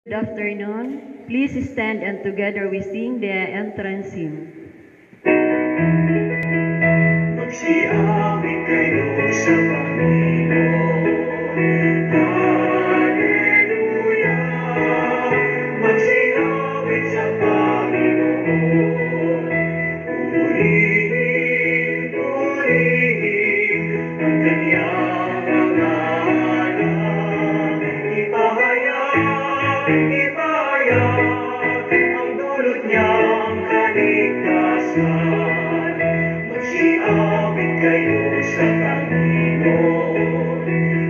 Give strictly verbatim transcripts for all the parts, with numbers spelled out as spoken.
Good afternoon. Please stand and together we sing the entrance hymn. Magsiawit kayo sa Panginoon. Hallelujah. Magsiawit sa Panginoon. Purihin, purihin ang kanyang pangalan. Ipahayag, ipahayag ang dulot niyang kaligtasan. Magsiawit kayo sa Panginoon.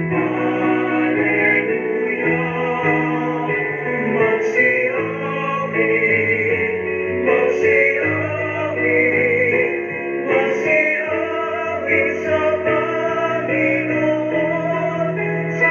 Hallelujah. Magsiawit, magsiawit, magsiawit sa Panginoon, sa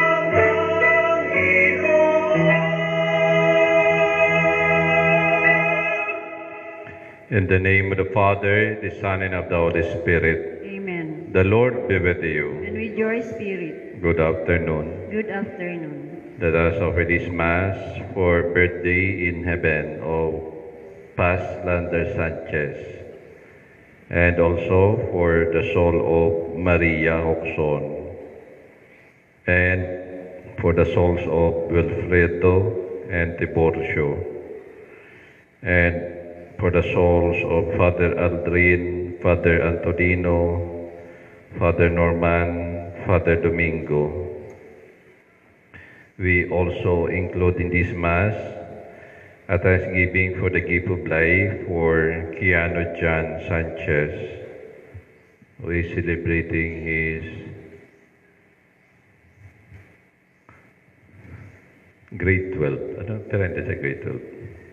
Panginoon. In the name of the Father, the Son, and of the Holy Spirit. Amen. The Lord be with you. And with your spirit, Good afternoon. good afternoon. Let us offer this Mass for birthday in heaven of Paz Lander Sanchez, and also for the soul of Maria Oxon, and for the souls of Wilfredo and Tiborcio, and for the souls of Father Aldrin, Father Antonino, Father Norman, Father Domingo. We also include in this Mass a thanksgiving for the gift of life for Keanu John Sanchez, who is celebrating his grade twelve. Ano? Taranta sa grade twelve.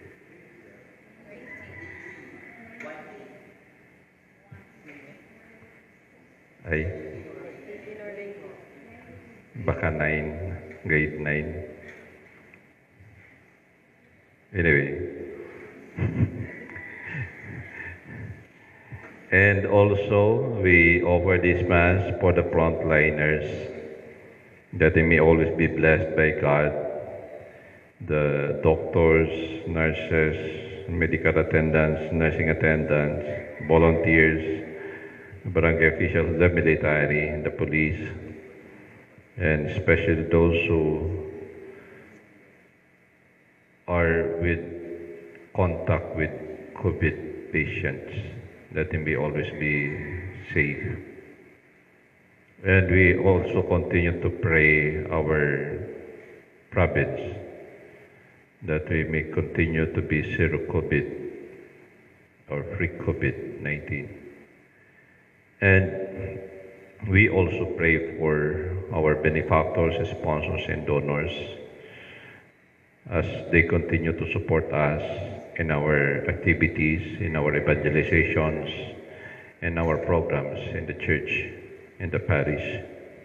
Ay, baka nine, grade nine. Anyway. And also, we offer this Mass for the frontliners, that they may always be blessed by God, the doctors, nurses, medical attendants, nursing attendants, volunteers, barangay officials, the military, the police, and especially those who are with contact with COVID patients. Let them be always be safe. And we also continue to pray our province that we may continue to be zero COVID or free COVID nineteen. And we also pray for our benefactors, sponsors, and donors as they continue to support us in our activities, in our evangelizations, and our programs in the church, in the parish.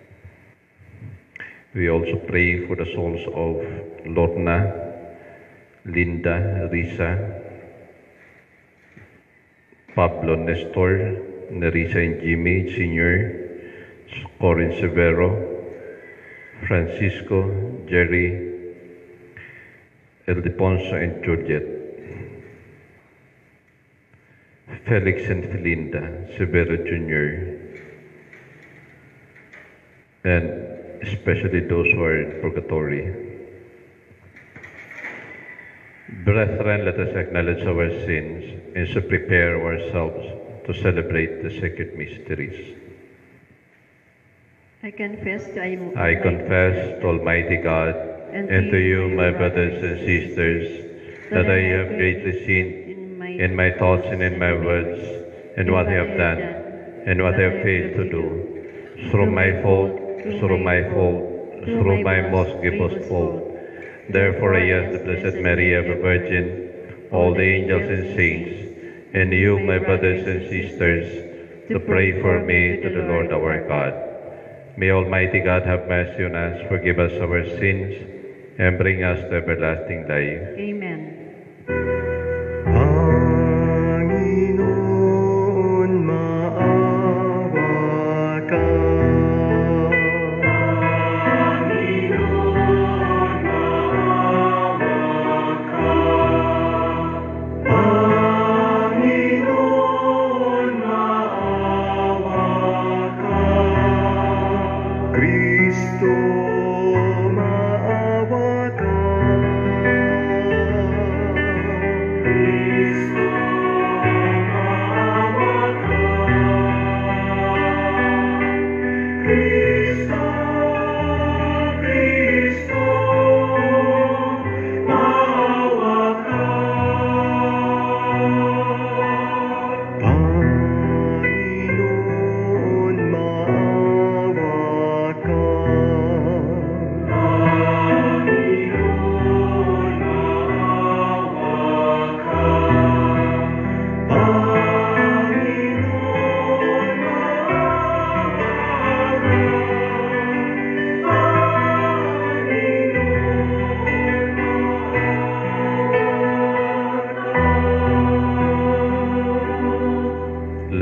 We also pray for the souls of Lorna, Linda, Risa, Pablo Nestor, Nerissa and Jimmy, Senior, Corin Severo, Francisco, Jerry, Ildefonso and Juliet, Felix and Felinda, Severo Junior, and especially those who are in purgatory. Brethren, let us acknowledge our sins and so prepare ourselves to celebrate the sacred mysteries. I confess to I, I confess to Almighty God and, and to you, my brothers and sisters, that I have greatly sinned in my, in my thoughts and in my words, and what I have done, and what I have failed to do, through my fault, through my fault, through my most grievous fault. Therefore I ask the Blessed Mary, ever Virgin, all the angels and saints, and you, my brothers and sisters, to pray for me to the Lord our God. May Almighty God have mercy on us, forgive us our sins, and bring us to everlasting life. Amen. Panginoon, maawa ka. Panginoon, maawa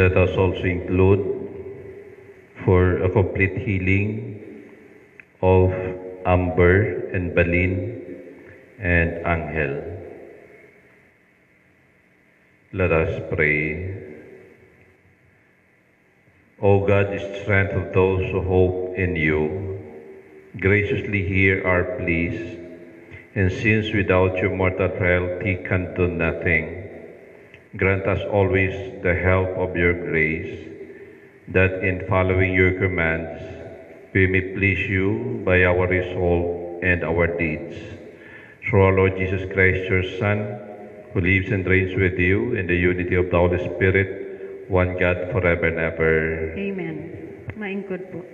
let us also include for a complete healing of Amber and Balin and Angel. Let us pray. O God, the strength of those who hope in you, graciously hear our pleas, and since without you mortal frailty can do nothing, grant us always the help of your grace, that in following your commands, we may please you by our resolve and our deeds. Through our Lord Jesus Christ, your Son, who lives and reigns with you in the unity of the Holy Spirit, one God, forever and ever. Amen. Maingkod po.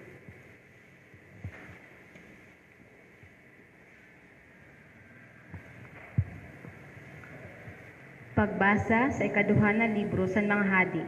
Pagbasa sa ikaduha na libro sa mga hadi.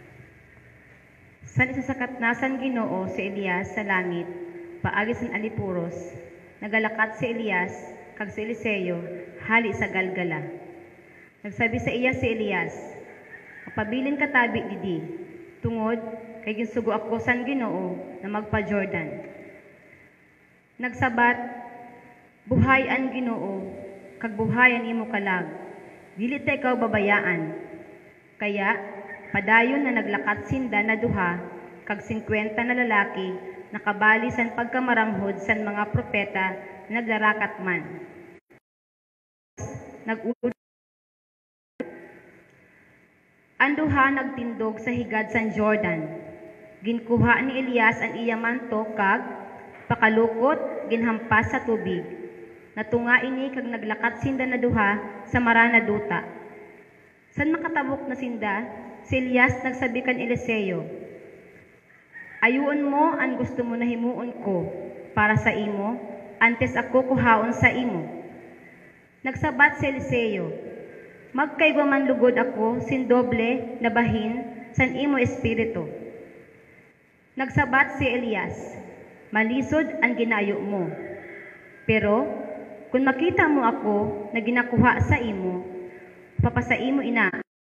San isa sa katnasan Ginoo si Elias sa langit, paagi sa alipuros, nagalakat si Elias kag si Eliseo hali sa Galgala. Nagsabi sa iya si Elias, "Mapabilin ka tabi didi, tungod kay ginsugo ako san Ginoo na magpa Jordan." Nagsabat, "Buhayan Ginoo, kag buhayan imo kalag, dili ta ikaw babayaan." Kaya padayon na naglakat sinda na duha kag singkwenta na lalaki nakabali san pagkamaranghod san mga propeta na naglarakat man. Nag-ud Anduha nagtindog sa higad san Jordan. Ginkuha ni Elias ang iya manto kag pakalukot ginhampas sa tubig. Natunga ini kag naglakat sinda na duha sa marana duta. San makatabok na sinda, si Elias nagsabi kan Eliseo, "Ayuon mo ang gusto mo na himuon ko para sa imo, antes ako kuhaon sa imo." Nagsabat si Eliseo, "Magkaygo man lugod ako sin doble na bahin san imo espiritu." Nagsabat si Elias, "Malisod ang ginayo mo. Pero kung makita mo ako na ginakuha sa imo, papasa imo ina,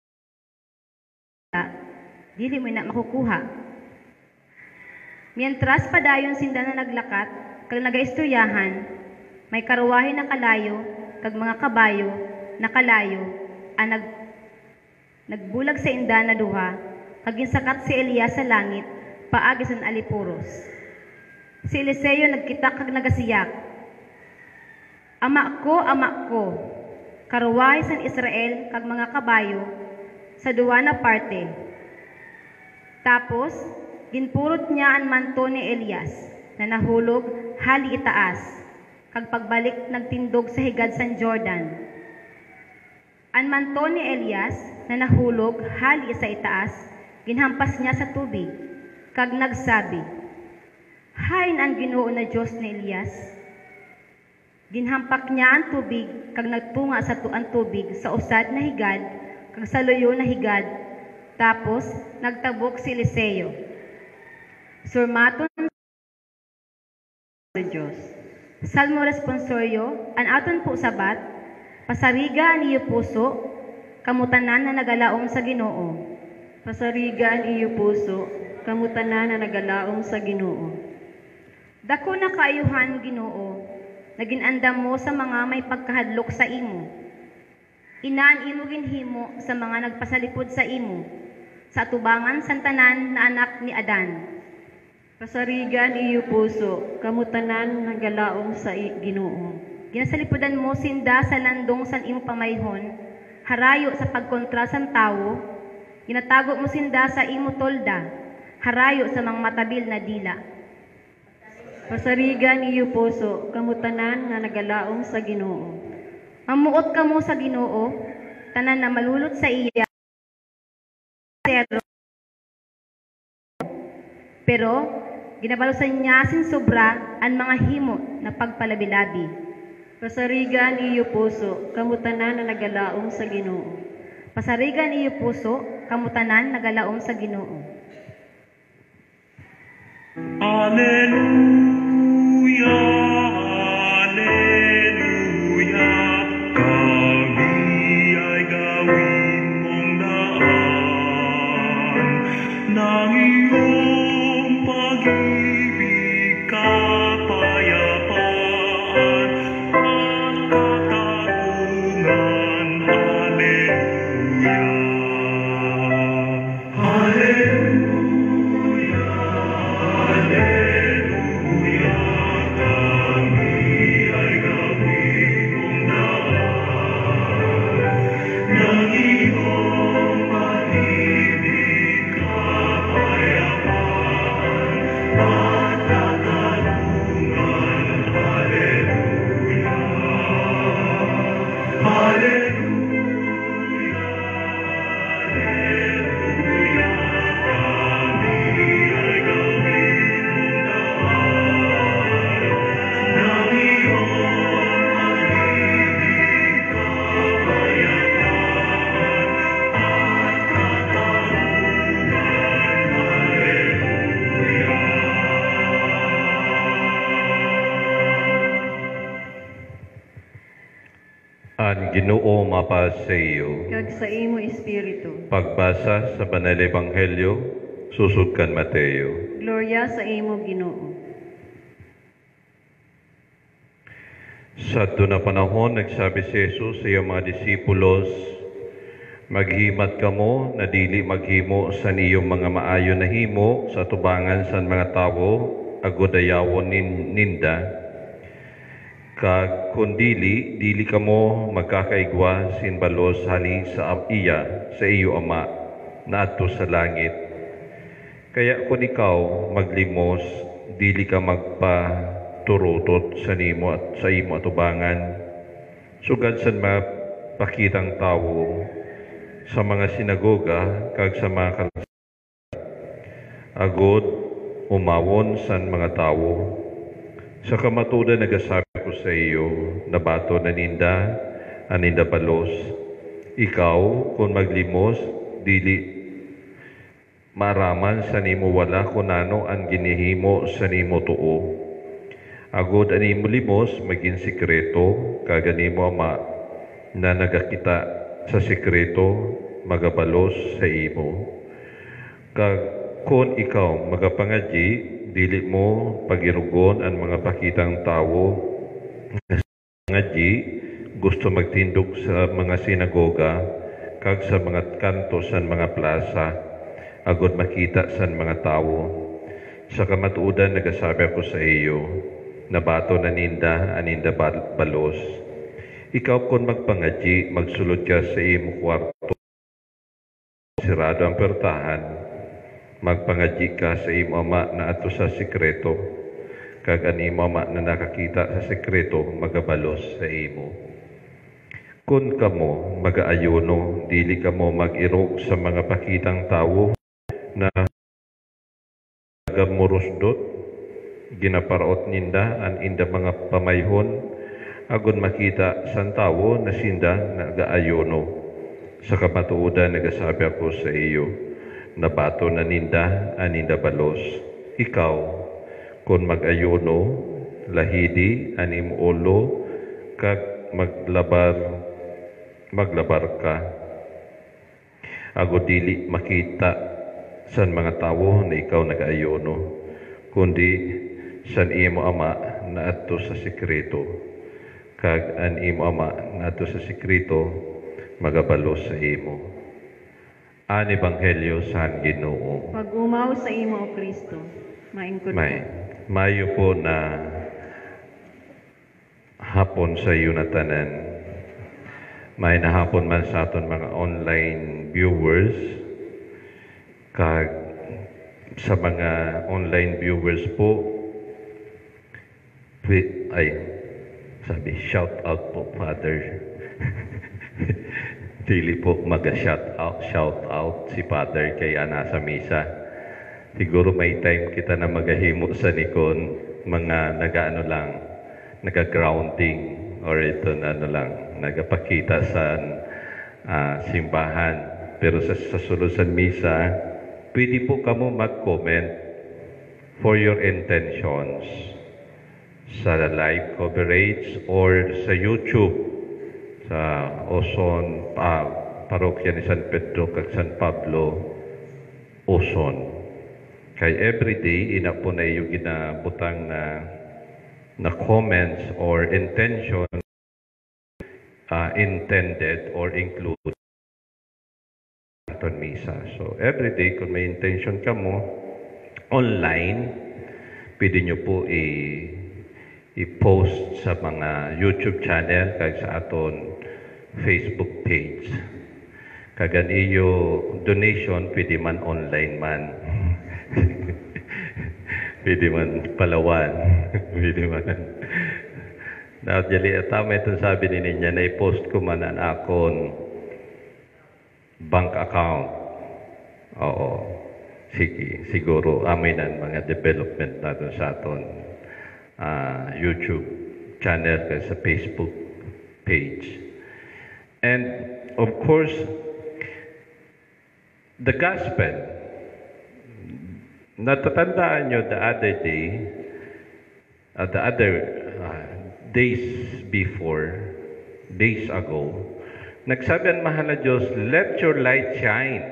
dili mo na makukuha." Mientras padayon sinda na naglakat, kag nagaistoryahan, may karuwahe na kalayo, kag mga kabayo na kalayo, ang nag, nagbulag sa inda na duha, kag ginsakat si Elias sa langit, paagi sa alipuros. Si Eliseo nagkita kag nagasiyak, "Ama ko, ama ko, karuwahe san Israel kag mga kabayo, sa duwa na parte." Tapos, ginpurot niya ang manto ni Elias na nahulog hali itaas, kag pagbalik nagtindog sa higad san Jordan. Ang manto ni Elias na nahulog hali sa itaas, ginhampas niya sa tubig, kag nagsabi, "Hain ang Ginoo na Diyos ni Elias." Ginhampak niya ang tubig, kag nagtunga sa tuan tubig sa usad na higad, kag sa luyo na higad. Tapos, nagtabok si Eliseo. Surmaton sa Diyos. Salmo responsoryo, an aton po sabat, pasariga ang iyo puso, kamutanan na nagalaom sa Ginoo. Pasariga ang iyo puso, kamutanan na nagalaom sa Ginoo. Dako na kaayuhan Ginoo, naginandam mo sa mga may pagkahadlok sa imo. Inaan imo ginhimo sa mga nagpasalipod sa imo, sa atubangan santanan na anak ni Adan. Pasarigan iyo puso, kamutanan nagalaom sa Ginoo. Ginasalipudan mo sinda sa landong san imo pamayhon, harayo sa pagkontra san tawo, ginatago mo sinda sa imo tolda, harayo sa mga matabil na dila. Pasarigan iyo puso, kamutanan na nagalaom sa Ginoo. Mamuot ka mo sa Ginoo, tanan na malulot sa iya. Pero, ginabalusan niya sin sobra ang mga himo na pagpalabi-labi. Pasarigan iyo puso, kamutanan na nagalaom sa Ginoo. Pasarigan iyo puso, kamutanan nagalaom sa Ginoo. Alleluia, alleluia, kami ay gawin mong daan. Ang Ginoo mapa sa iyo. kag sa imo espiritu. Pagbasa sa Banal Ebanghelyo, susud kan Mateo. Gloria sa imo Ginoo. Sa doon na panahon, nagsabi si Jesus sa iyong mga disipulos, maghimat kamo na dili maghimo sa iyong mga maayo na himo sa tubangan sa mga tawo, agod ayawon nin, ninda. Kag kundili, dili kamo magkakaigwa sin balos hali sa iya, sa iyo ama, na adto sa langit. Kaya kung ikaw maglimos, dili ka magpaturutot sa nimo at sa imo atubangan. Sugad sa mga pakitang tawo sa mga sinagoga kag sa mga kalsada, agod umawon sa mga tawo. Sa kamatudan nagasabi ko sa iyo, nabato na ninda, aninda balos. Ikaw, kung maglimos, dili maraman sa nimo wala kunano ang ginihimo sa nimo tuo. Agod animo limos, maging sikreto, kaganimo ama, na nagakita sa sikreto, magabalos sa imo. Kag kung ikaw magapangadyi, dili mo pagirugon ang mga pakitang tawo ngadyi gusto magtindog sa mga sinagoga kag sa mga kanto sa mga plaza agod makita sa mga tawo. Sa kamatuodan nagasabi ako sa iyo, nabato na ninda aninda balos. Ikaw kung magpangadyi, magsulod ka sa imo kwarto, sirado ang pertahan, magpangadyi ka sa imo ama na ato sa sikreto, kag an imo ama na nakakita sa sikreto magabalos sa imo. Kun kamo magaayuno, dili kamo mag-irog sa mga pakitang tawo na gamurusdot, ginaparaot ninda an inda mga pamayhon, agon makita san tawo na sinda nagaayuno. Sa kamatuodan nagasabi ako sa iyo, nabato na ninda aninda balos. Ikaw, kung mag-ayuno, lahidi anim ulo, kag maglabar, maglabar ka. Ago dili makita san mga tawo na ikaw nag-ayuno, kundi san imo ama na adto sa sikreto. Kag an imo ama na adto sa sikreto, magabalos sa imo. An Ebanghelyo sa Ginoo. Pag-umaw sa imo o Kristo. Maingkod May, mayo po na hapon sa iyo na tanan. May nahapon man sa aton mga online viewers, kag sa mga online viewers po, ay, sabi, shout out po, Father. Dili po mag-shout out, shout out si Father kaya nasa misa. Siguro may time kita na magahimo sa nikon, mga nagaano lang, naga-grounding, or ito na ano lang, nagapakita sa uh, simbahan. Pero sa, sa sunod sa misa, pwede po kamo mag-comment for your intentions sa live coverage or sa YouTube, sa Oson, uh, parokya ni San Pedro kag San Pablo, Oson. Kay everyday, ina po na yung ginabutang na, na comments or intention uh, intended or include aton misa. So, everyday, kung may intention ka mo, online, pwede nyo po i- i-post sa mga YouTube channel kag sa aton Facebook page. Kagan iyo donation, pwede man online man. Pwede man palawan. Pwede man. Now, jali, tama itong sabi ni niya na i-post ko man ang akon bank account. Oo. Sige, siguro amin ang mga development natin sa aton uh, YouTube channel at sa Facebook page. And of course, the gospel, natatandaan nyo the other day, uh, the other uh, days before, days ago, nagsabi ang mahal na Diyos, let your light shine.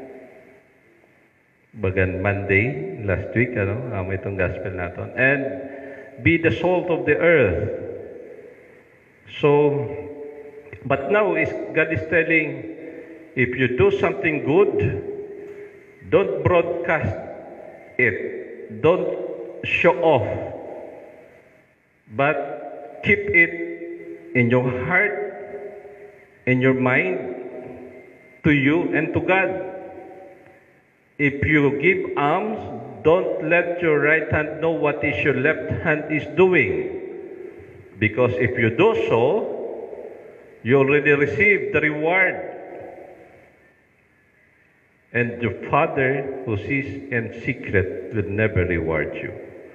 Bagan Monday, last week, ano, amo itong gospel natin. And be the salt of the earth. So, but now is God is telling, if you do something good, don't broadcast it. Don't show off. But keep it in your heart, in your mind, to you and to God. If you give alms, don't let your right hand know what is your left hand is doing. Because if you do so, you already received the reward. And your Father who sees in secret will never reward you.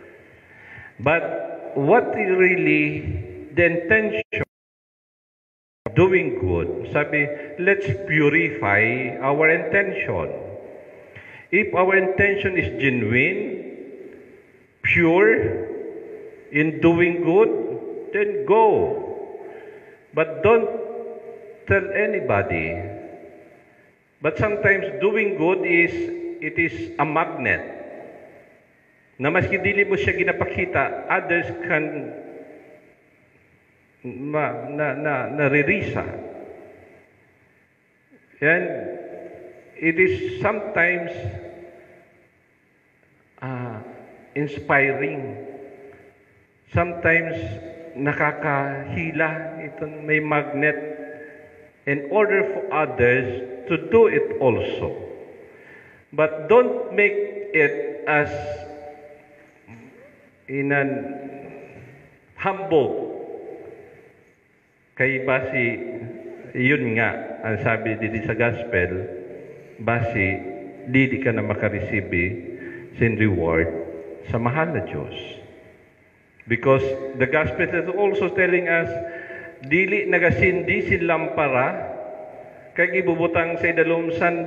But what is really the intention of doing good? Sabi, let's purify our intention. If our intention is genuine, pure, in doing good, then go. But don't tell anybody. But sometimes doing good is, it is a magnet. Na maski dili mo siya ginapakita, others can ma, na, na, naririsa. And it is sometimes uh, inspiring. Sometimes nakakahila. Itong may magnet in order for others to do it also. But don't make it as in an humble. Kay basi, yun nga, ang sabi dito sa gospel, basi, di ka na makareceive sin reward sa mahal na Diyos. Because the gospel is also telling us, dili nagasindi sin lampara, kay ibubutang sa idalom san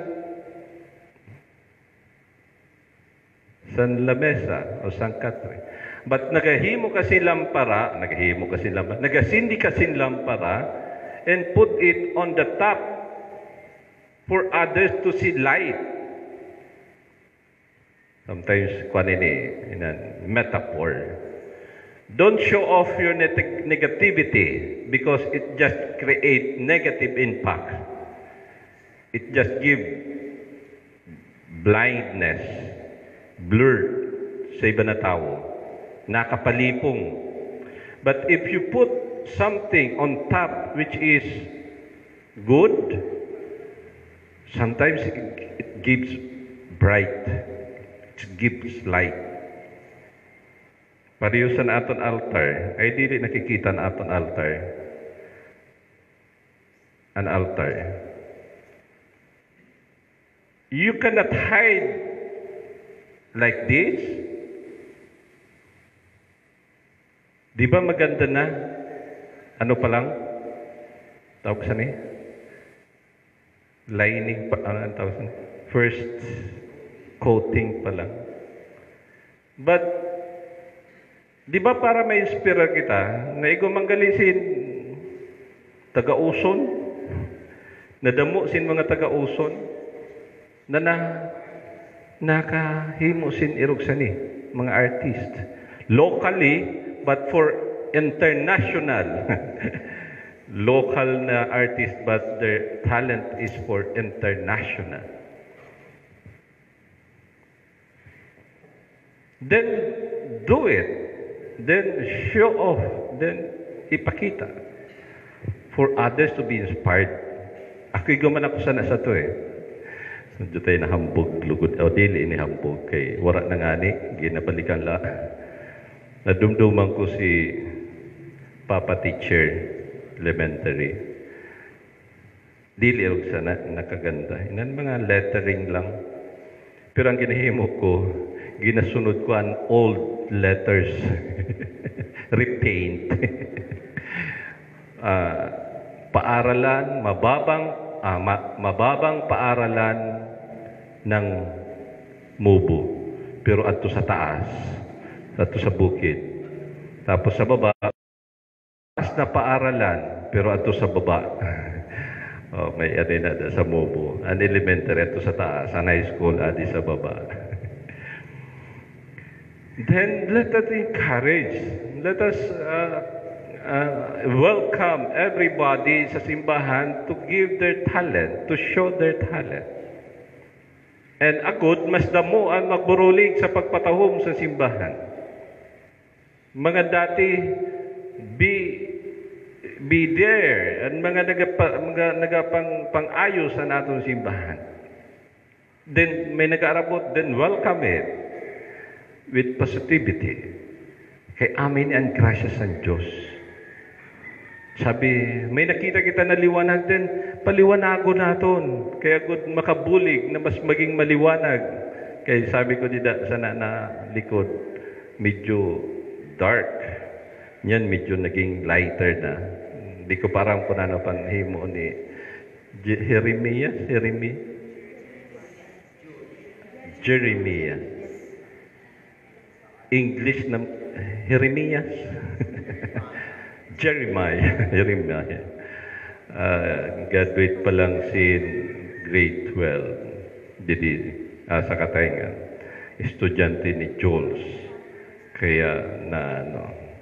san lamesa o san katre. But nagahimo kasi lampara, nagahimo kasi lampara, nagasindi kasi lampara, and put it on the top for others to see light. Sometimes, kwan ini, in a metaphor. Don't show off your neg- negativity because it just create negative impact. It just give blindness, blur sa iba na tao, nakapalipong. But if you put something on top which is good, sometimes it, it gives bright, it gives light. Pareho sa aton altar, ay dili nakikita na aton altar. An altar. You cannot hide like this. Di ba maganda na? Ano pa lang? Tawag sa ni? Lining pa, ano ang tawag sa ni? First coating pa lang. But, di ba para ma-inspire kita na ikaw manggalisin taga-uson, nadamo sin mga taga-uson, na na nakahimo sin irog sa ni, mga artist. Locally, but for international. Local na artist, but their talent is for international. Then, do it. Then, show off. Then, ipakita. For others to be inspired. Ako'y guman ako sana sa to eh. So, dito tayo nahambog, lugod. O, dili ini hambog. Kay wara na nga ni, ginabalikan la. Nadumduman ko si Papa Teacher, elementary. Dili og sana nakaganda. Inan mga lettering lang. Pero ang ginahimo ko, ginasunod ko ang old letters. Repaint. uh, paaralan, mababang, ah, ma- mababang paaralan ng Mubo. Pero ato sa taas. Ato sa bukid. Tapos sa baba, na paaralan, pero ato sa baba. Oh, may adi na da sa Mobo. An elementary ato sa taas, an high school adi sa baba. Then let us encourage, let us uh, uh, welcome everybody sa simbahan to give their talent, to show their talent. And agud, mas damo ang magburulig sa pagpatahom sa simbahan. Mga dati, be, be there, and mga nagapa, mga nagapang pang-ayos sa natong simbahan. Then, may nag-aarabot, then welcome it with positivity. Kay amin ang grasya sa Diyos. Sabi, may nakita kita na liwanag din, paliwanago naton. Kaya good makabulig na mas maging maliwanag. Kaya sabi ko dida sana na likod, medyo dark. Yan medyo naging lighter na. Hindi ko parang kunano panhimo ni Jeremiah, Jeremiah, Jeremiah. English na Jeremiah. Jeremiah. Jeremiah. Uh, graduate pa lang si grade twelve. Didi, uh, sa Katayngan. Estudyante ni Jules. Kaya na ano.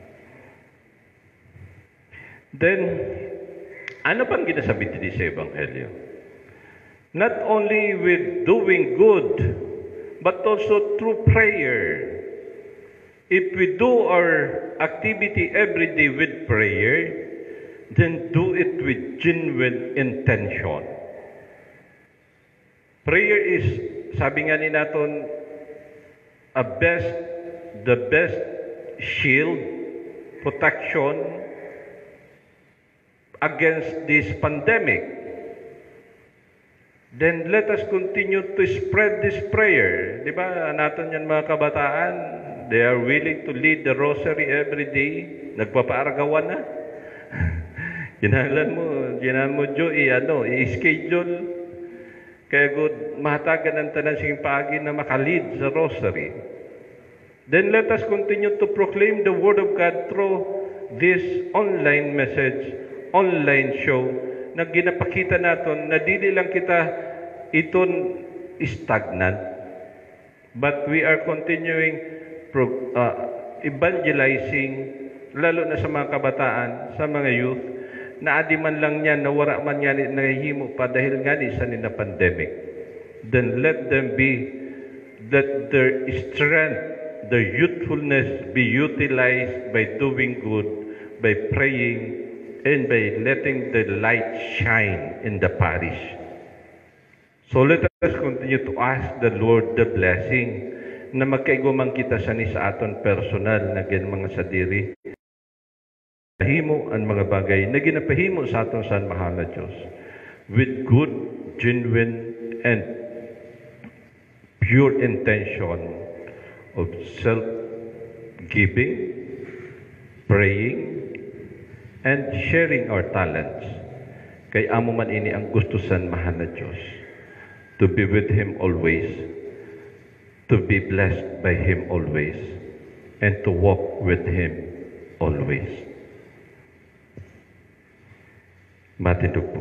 Then, ano pang ginasabi din sa Ebanghelyo? Not only with doing good, but also through prayer. If we do our activity every day with prayer, then do it with genuine intention. Prayer is, sabi nga ni naton, a best, the best shield, protection against this pandemic. Then let us continue to spread this prayer. Di ba, natin yan mga kabataan, they are willing to lead the rosary every day. Nagpapaaragawan na. Ginahalan mo, ginahalan mo, Jo, i-ano, i-schedule. Kaya good, mahatagan ang tanan sing paagi na makalid sa rosary. Then let us continue to proclaim the Word of God through this online message, online show, na ginapakita natin na dili lang kita iton stagnant, but we are continuing pro, uh, evangelizing, lalo na sa mga kabataan, sa mga youth, na adi man lang yan, nawara man yan, nahihimo pa dahil nga ni sa nina pandemic. Then let them be, that their strength, their youthfulness be utilized by doing good, by praying, and by letting the light shine in the parish. So let us continue to ask the Lord the blessing na magkaigumang kita sa ni sa aton personal na gan mga sadiri. Pahimo ang mga bagay na ginapahimo sa aton sa mahal na Diyos with good, genuine, and pure intention of self-giving, praying, and sharing our talents. Kay amo man ini ang gusto san mahal na Diyos. To be with Him always, to be blessed by Him always, and to walk with Him always. Matindog po.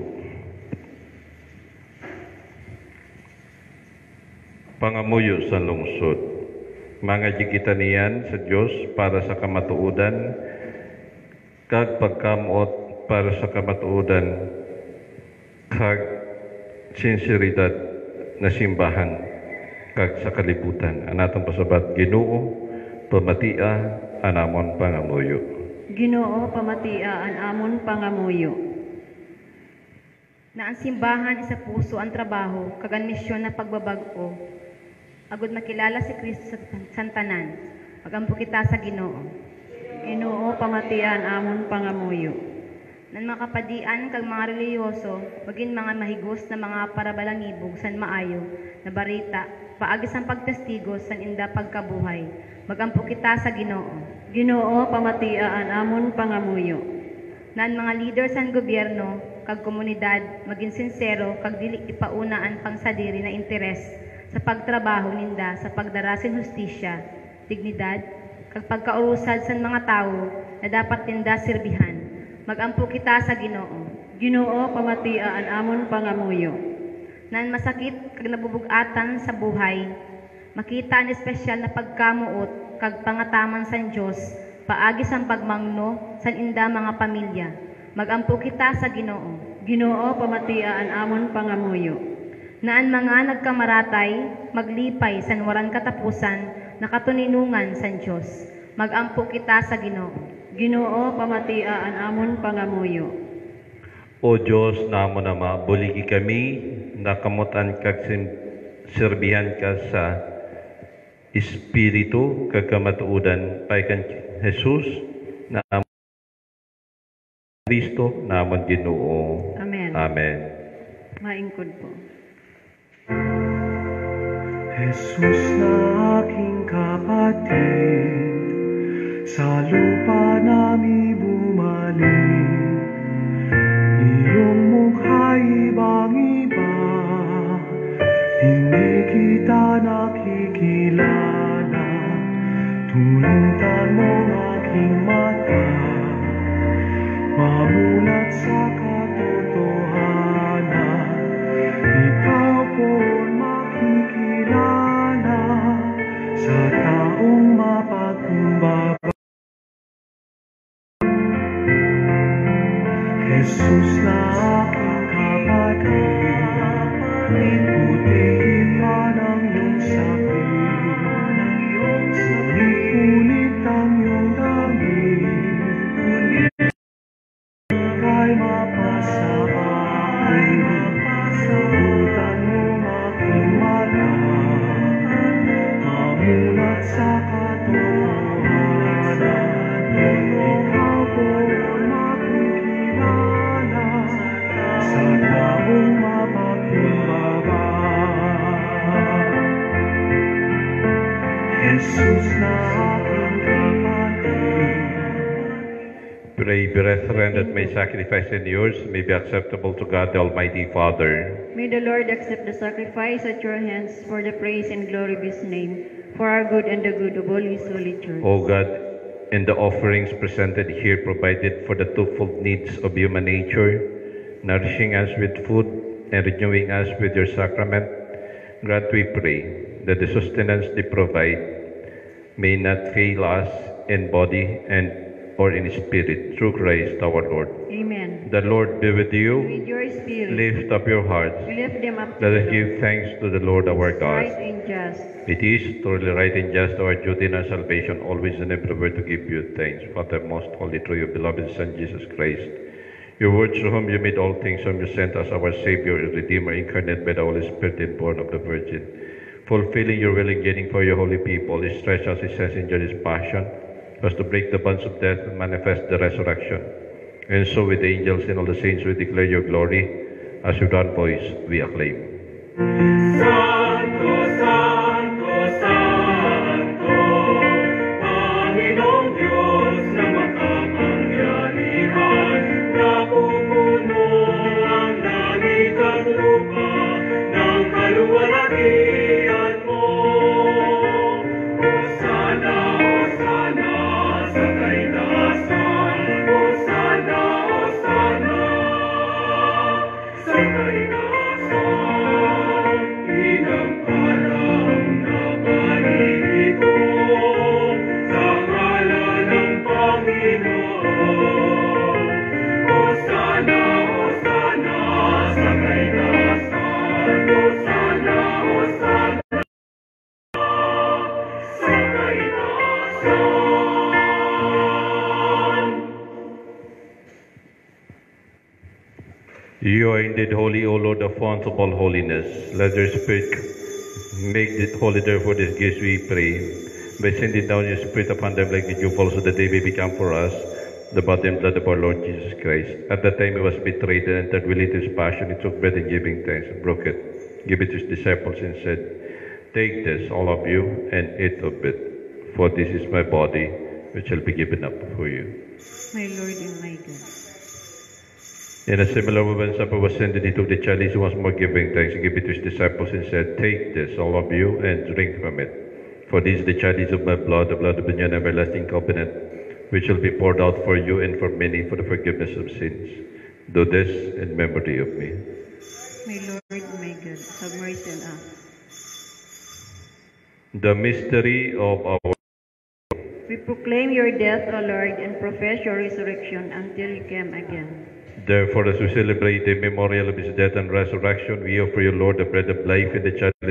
Pangamuyo sa lungsod. Mga jigita niyan sa Diyos para sa kamatuudan, kag pagkamot para sa kamatuudan, kag sinseridad na simbahan, kag sa kalibutan. Anatong pasabat, Ginoo, pamatia, anamon pangamuyo. Ginoo, pamatia, an amon pangamuyo. Na ang simbahan isa puso ang trabaho, kag ang misyon na pagbabag-o. Agud makilala si Kristo sa santanan, magampo kita sa Ginoo. Ginoo, pamatia, an amon pangamuyo. Nan makapadian kag mga reliyoso, maging mga mahigos na mga parabalangibog san maayo na barita, paagi sang pagtestigo san inda pagkabuhay. Magampo kita sa Ginoo. Ginoo, pamatia, an amon pangamuyo. Nan mga leader san gobyerno kag komunidad maging sincero kag dili ipauna ang pangsadiri na interes sa pagtrabaho ninda sa pagdarasin hustisya, dignidad kag pagkaurusad san mga tawo na dapat ninda sirbihan. Magampo kita sa Ginoo. Ginoo pamatia-an amon pangamuyo. Nan masakit kag nabubugatan sa buhay, makita ang espesyal na pagkamuot kag pangataman sa Dios paagi sang pagmangno san inda mga pamilya. Magampo kita sa Ginoo. Ginoo pamatia-an amon pangamuyo. Naan mga nagkamaratay maglipay san waran katapusan nakatuninungan sa Dios. Magampo kita sa Ginoo. Ginoo pamatia-an amon pangamuyo. O Diyos namon Ama, buligi kami nakamutan kag sin- serbihan ka sa Espiritu kag kamatuodan pay kan Jesus na amon Kristo namon Ginoo. Amen. Amen. Maingkod po. Jesus na aking kapatid, sa lupa nami bumalik. Iyong mukha'y ibang-iba, hindi kita nakikilala. Tulutan mo aking mata, mamulat sa katotohanan. Ikaw po makikilala sa taong mapagkumbaba. Jesus na aking kapatid, putiin man ang iyong sakit, punit-punit ang iyong damit, ika'y mapasaan, sabutan mo aking mata, mamulat sa katotohanan. Ikaw po makikilala sa taong mapagkumbaba. Jesus na aking kapatid. Pray, brethren, that my sacrifice and yours may be acceptable to God the Almighty Father. May the Lord accept the sacrifice at your hands for the praise and glory of his name, for our good and the good of all his holy church. O God, in the offerings presented here provided for the twofold needs of human nature, nourishing us with food and renewing us with your sacrament, grant, we pray, that the sustenance they provide may not fail us in body and or in spirit, through Christ our Lord. Amen. The Lord be with With you. your spirit, Lift up your hearts. we lift them up to Let us the give Lord. thanks to the Lord our Right God. and just. It is truly right and just our duty and our salvation, always and everywhere to give you thanks, Father most holy, through your beloved Son, Jesus Christ. Your word, through whom you made all things, whom you sent as our Savior and Redeemer, incarnate by the Holy Spirit and born of the Virgin. Fulfilling your will and gaining for your holy people, he stretched as he says in his passion, was to break the bonds of death and manifest the resurrection. And so with the angels and all the saints we declare your glory, as with one voice we acclaim. Santo, Santo, Santo, Panginoong Diyos na makapangyarihan, napupuno ang langit at lupa ng kaluwalhatian mo. Hosana, Hosana sa kaitaasan, Hosana, Hosana sa kaitaasan. Inangkarang naparito sa ngalan ng Panginoon. Hosana, Hosana sa kaitaasan, Hosana, Hosana sa kaitaasan. You are indeed holy, O Lord, the fount of all holiness. Let your Spirit make it holy, therefore, this gifts we pray. By sending down your Spirit upon them like the dew, so that they may become for us the body and blood of our Lord Jesus Christ. At that time he was betrayed and entered willingly into his passion. He took bread and giving thanks, broke it, gave it to his disciples, and said, Take this, all of you, and eat of it, for this is my body, which shall be given up for you. My Lord and my God. In a similar way, when supper was ended, he took the chalice, once more giving thanks, and gave it to his disciples, and said, Take this, all of you, and drink from it. For this is the chalice of my blood, the blood of the new and everlasting covenant, which will be poured out for you and for many for the forgiveness of sins. Do this in memory of me. My Lord, my God, have mercy on us. The mystery of our We proclaim your death, O Lord, and profess your resurrection until you come again. Therefore, as we celebrate the memorial of his death and resurrection, we offer you, Lord, the bread of life and the chalice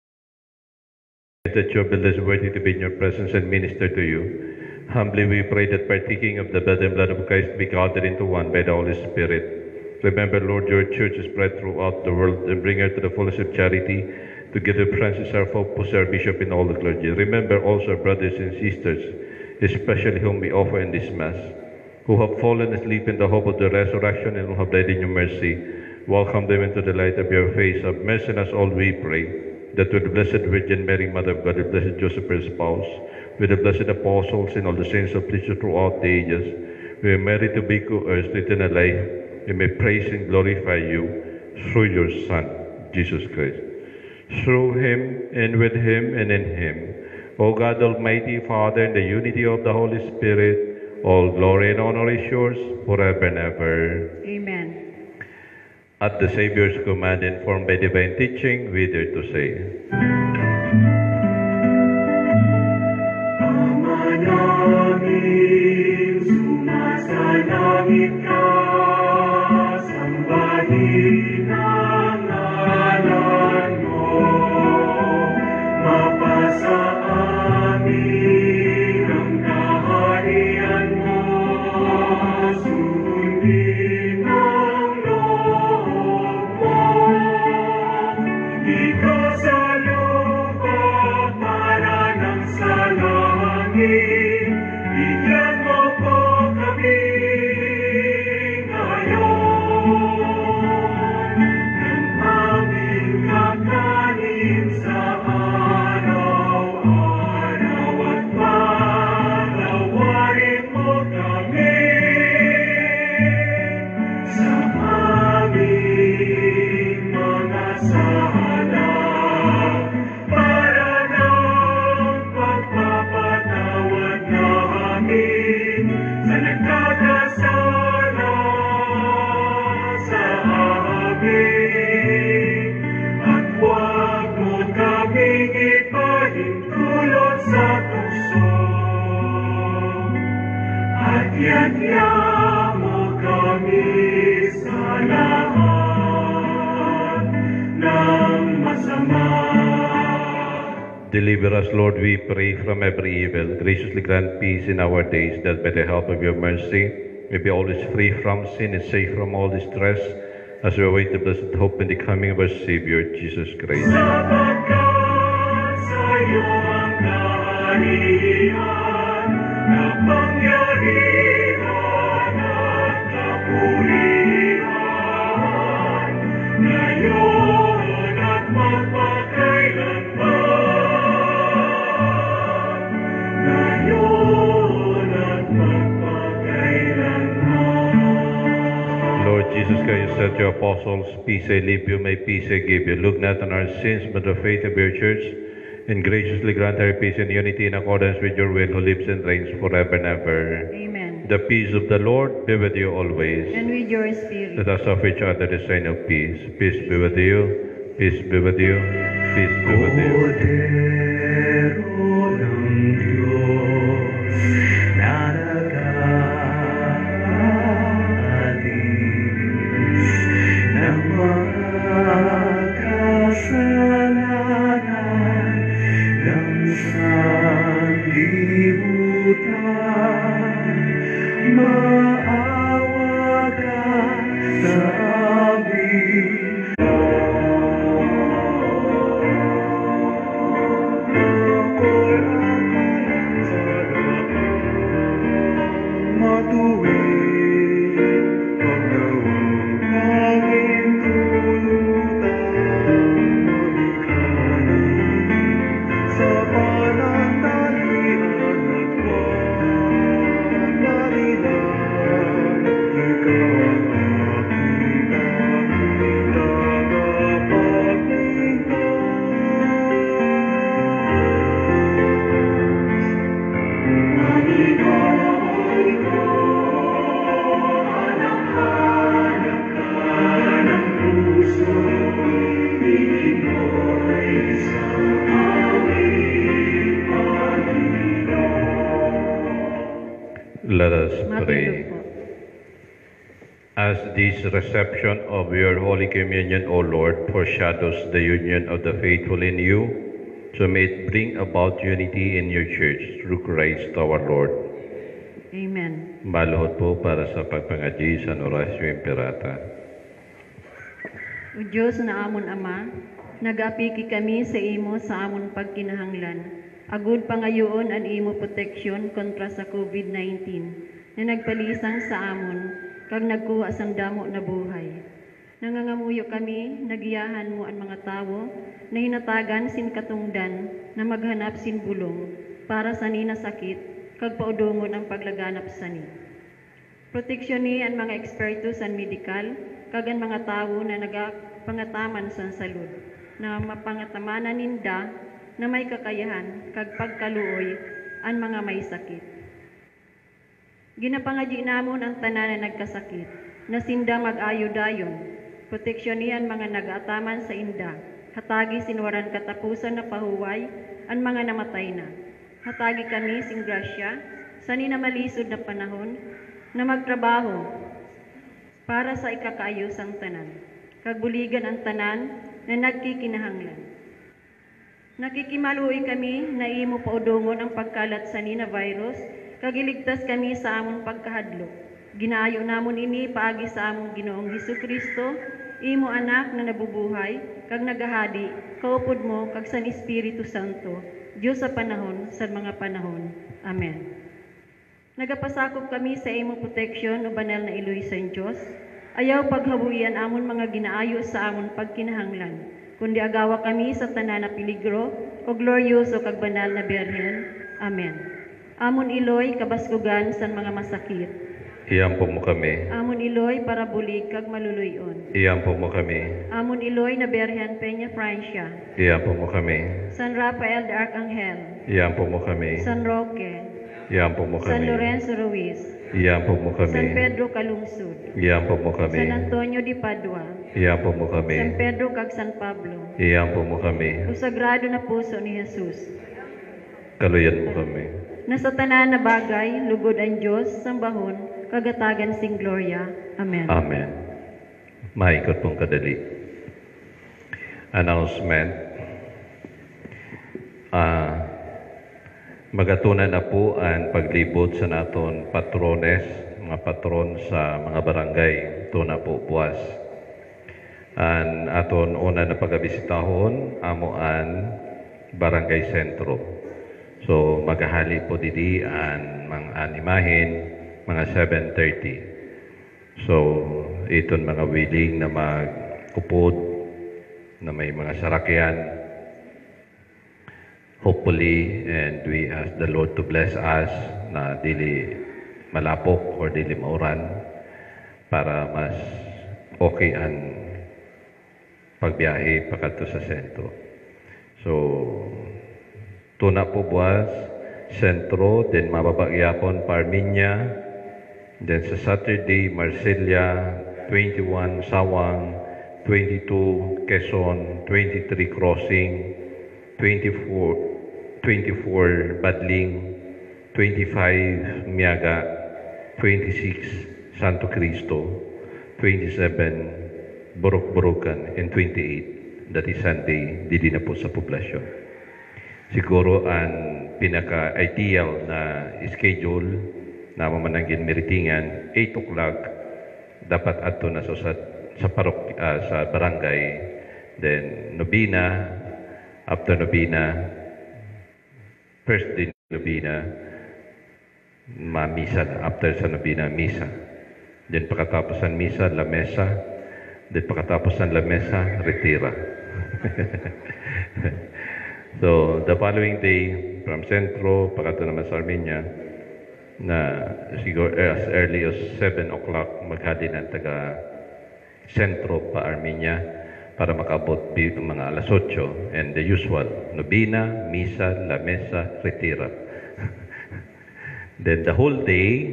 that you have been less worthy to be in your presence and minister to you. Humbly we pray that partaking of the blood and blood of Christ be gathered into one by the Holy Spirit. Remember, Lord, your church is spread throughout the world and bring her to the fullness of charity, together with Francis our Pope, who is our Bishop, and all the clergy. Remember also our brothers and sisters, especially whom we offer in this Mass, who have fallen asleep in the hope of the resurrection and who have died in your mercy. Welcome them into the light of your face. Have mercy on us all, we pray, that with the Blessed Virgin Mary, Mother of God, with Blessed Joseph, her spouse, with the blessed apostles and all the saints of pleasure throughout the ages, we are merit to be coerced to eternal life. We may praise and glorify you through your Son, Jesus Christ. Through him, and with him, and in him, O God, Almighty Father, in the unity of the Holy Spirit, all glory and honor is yours forever and ever. Amen. At the Savior's command, informed by divine teaching, we dare to say, Ama namin, sumasalangit ka, sambahin ang ngalan mo, mapasa amin ang kaharian mo, sundin ang loob mo. Ikaw sa lupa para ng sa langit, bigyan mo po kami ngayon ng aming kakanin sa araw-araw at patawarin mo kami sa aming mga sala para ng pagpapatawad namin sa nagkakasala sa amin. At huwag mo kaming ipahintulot sa tukso, at yadya mo kami sa lahat ng masama. Deliver us, Lord, we pray, from every evil. Graciously grant peace in our days, that by the help of your mercy, we be always free from sin and safe from all distress, as we await the blessed hope and the coming of our Savior, Jesus Christ. Sapagkat sa'yo ang kaharian, kapangyarihan at kapurihan, ngayon at magpakailanman. Ngayon at magpakailanman. Lord Jesus Christ, you said to your apostles, peace I leave you, my peace I give you. Look not on our sins, but the faith of your church, and graciously grant her peace and unity in accordance with your will, who lives and reigns forever and ever. Amen. The peace of the Lord be with you always. And with your spirit. Let us offer each other the sign of peace. Peace be with you. Peace be with you. Peace be with you. Cordero ng Diyos, naragaalis ng mga kasalanan ng sanlibutan, maawa ka sa amin. Matuwid, pagdawang pangin ko. As this reception of your Holy Communion, O Lord, foreshadows the union of the faithful in you, so may it bring about unity in your church through Christ our Lord. Amen. Maluhod po para sa pagpangadyi sa Orasyo Imperata. O Diyos na amon Ama, nag-apiki kami sa imo sa amon pagkinahanglan. Agud pangayoon an imo proteksyon kontra sa COVID nineteen na nagpalisang sa amon kag nagkuha sang damo na buhay. Nangangamuyo kami, nagiyahan mo ang mga tawo na hinatagan sin katungdan na maghanap sin bulong para sa nina sakit kag paudungon ang paglaganap sa ni. Proteksyon ni ang mga eksperto sa medikal kag ang mga tawo na nagapangataman sa salud na mapangatamanan ninda na may kakayahan kag pagkaluoy ang mga may sakit. Ginapangadyi namon ang tanan na nagkasakit, na sinda mag-ayo dayon. Proteksyonan mga nag-ataman sa inda. Hatagi sinwaran katapusan na pahuway, ang mga namatay na. Hatagi kami sing grasya, sa ninamalisod na panahon, na magtrabaho para sa ikakaayos ang tanan. Kagbuligan ang tanan na nagkikinahanglan. Nakikimaluoy kami na imo paudungon ang pagkalat sa nina virus, kagiligtas kami sa amon pagkahadlok. Ginaayo namon ini paagi sa among Ginoong Hesukristo, imo anak na nabubuhay, kag nagahadi, kaupod mo kag san Espiritu Santo, Dios sa panahon sa mga panahon. Amen. Nagapasakop kami sa imo proteksyon o banal na iloy sa Dios. Ayaw paghabuyan amon mga ginaayo sa amon pagkinahanglan, kundi agawa kami sa tanan na peligro o glorioso kag banal na Birhen. Amen. Amon iloy kabaskugan sa mga masakit. Iyampo mo kami. Amon iloy para bulig kag maluluyon. Iyampo mo kami. Amon iloy na Birhen Peña Francia. Iyampo mo kami. San Rafael de Arcangel. Iyampo mo kami. San Roque. Iyampo mo kami. San Lorenzo Ruiz. Iyampo mo kami. San Pedro Calungsod. Iyampo mo kami. San Antonio de Padua. Iyampo mo kami. San Pedro kag San Pablo. Iyampo mo kami. O sagrado na puso ni Jesus. Kaluyan mo kami. Nasa tanan na bagay, lugod ang Diyos, sambahon, kagatagan sing gloria. Amen. Amen. Maikot pong kadali. Announcement. Ah, magatunan na po ang paglibot sa naton patrones, mga patron sa mga barangay. Ito na po buwas. Ang aton una na pagabisitahon, amo ang barangay sentro. So, magahali po didi ang mga animahin, mga seven thirty. So, iton mga willing na magkupod, na may mga sarakyan. Hopefully, and we ask the Lord to bless us na dili malapok or dili mauran para mas okay ang pagbiyahe pagkadto sa sentro. So, tuna po buwas, sentro, then mababagyapon, Parminya, then sa Saturday, Marsilia, twenty-one, Sawang, twenty-two, Quezon, twenty-three, Crossing, twenty-four, twenty-four, Badling, twenty-five, Miaga, twenty-six, Santo Cristo, twenty-seven, Burok-Burukan, and twenty-eight, that is Sunday, dili na po sa poblasyon. Siguro ang pinaka-ideal na schedule na mamananggin meritingan, eight o'clock dapat ato na so sa, sa, parok, uh, sa barangay. Then, nobina, after nobina, first din nobina, mamisa, after sa nobina, misa. Then, pagkatapos ng misa, lamesa. Then, pagkatapos ng lamesa, retira. So, the following day, from Centro, pagkato naman sa Armenia, na siguro as early as seven o'clock, maghali ng taga Centro pa Armenia para makabot ng mga alas otso. And the usual, nobina, misa, lamesa, retira. Then the whole day,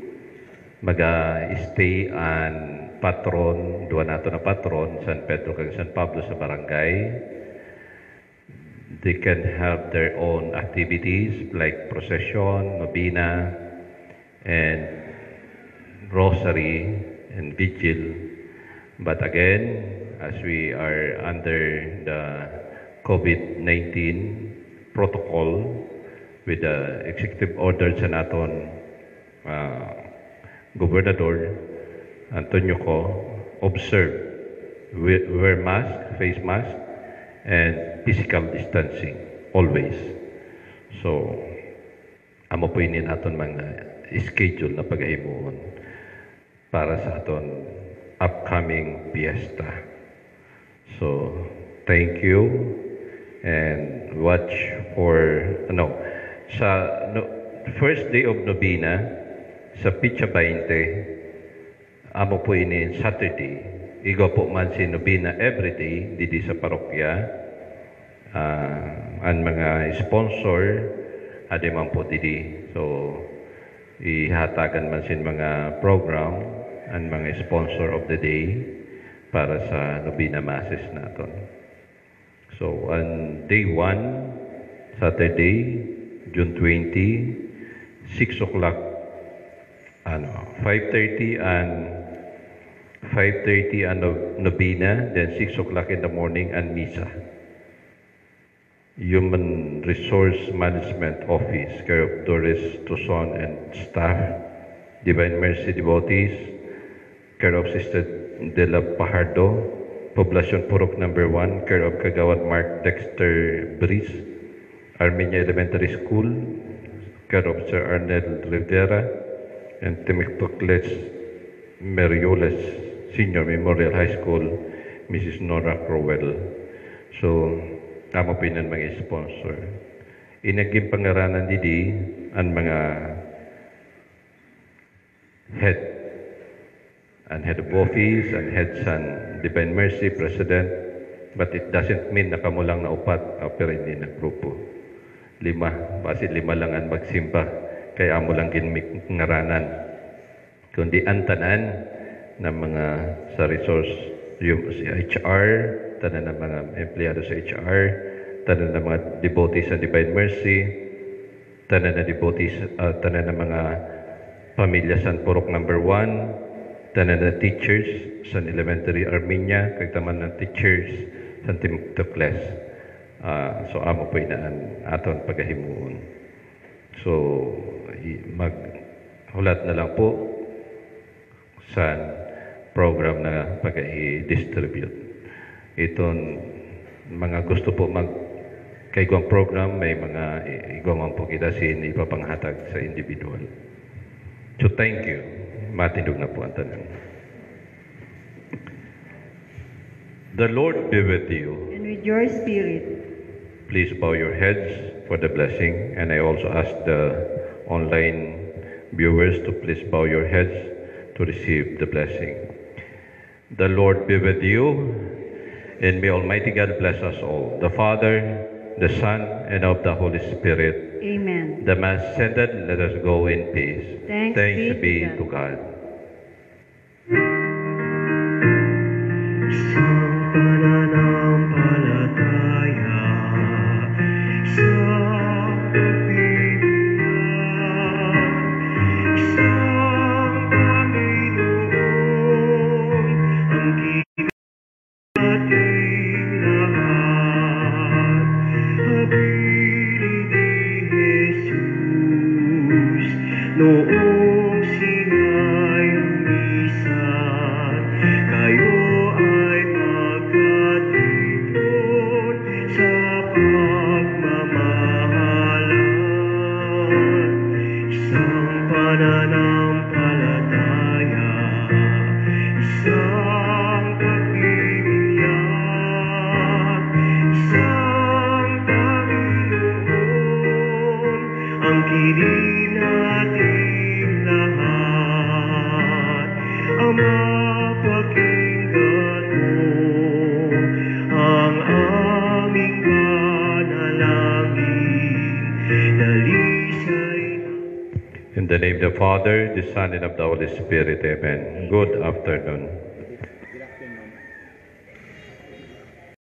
mag-stay ang patron, duwa nato na patron, San Pedro kag San Pablo sa barangay. They can have their own activities like procession, nobina, and rosary, and vigil. But again, as we are under the COVID nineteen protocol with the executive order sa naton uh, Gobernador Antonio Co, observe, wear mask, face mask, and physical distancing always. So, amo po ini naton mga schedule na paghimuon para sa aton upcoming fiesta. So, thank you and watch for ano sa no, first day of Novena sa Pitsa twenty, amo po ini Saturday. Igo po man si Novena everyday didi sa parokya. Uh, ang mga sponsor ade man po didi. So ihatagan man sin mga program ang mga sponsor of the day para sa Novena Masses naton. So on day one, Saturday, June twentieth, six o'clock, ano, five thirty and five thirty and Novena, then six o'clock in the morning and Misa. Human Resource Management Office, care of Doris Tucson and staff, Divine Mercy Devotees, care of Sister De La Pajardo, Poblacion Purok number one, care of Kagawad Mark Dexter Brice, Armenia Elementary School, care of Sir Arnel Rivera, and Temectocles Merioles Senior Memorial High School, Missus Nora Crowell. So, tama po yun ang mga sponsor. Inaging pangaranan didi ang mga head and head of office and heads and Divine Mercy President, but it doesn't mean na kamo lang na upat pero hindi na grupo. Lima, basi lima lang ang magsimba, kaya amo lang ginngaranan. Kundi ang tanan ng mga sa resource, yung si H R, tanan ng mga empleyado sa H R, tanan ng mga devotees sa Divine Mercy, tanan ng devotees, uh, tanan ng mga pamilya San Purok number one, tanan ng teachers sa Elementary Armenia, kag taman ng teachers sa Timotocles. Uh, so amo po inaan aton pagahimuon. So maghulat na lang po sa program na pag-i-distribute. Iton mga gusto po mag kaigwang program, may mga igwang po kita sin ipapanghatag sa individual. So thank you. Matindog na po ang tanan. The Lord be with you. And with your spirit. Please bow your heads for the blessing, and I also ask the online viewers to please bow your heads to receive the blessing. The Lord be with you, and may Almighty God bless us all, the Father, the Son, and of the Holy Spirit. Amen. The Mass ended, let us go in peace. Thanks, Thanks be be to to God. Sa pananampalataya, sa pagpipilian, sa Panginoon, ang ating lahat, habilin ni Jesus, noong siya'y lumisan, kayo ay magkatipon sa pagmamahalan. Isang pananampalataya, isang pagbibiyak, isang Panginoon, ang kinig nating lahat. Ama, pakinggan mo ang aming panalangin, dalisay In the name of the Father, the Son, and of the Holy Spirit. Amen. Good afternoon.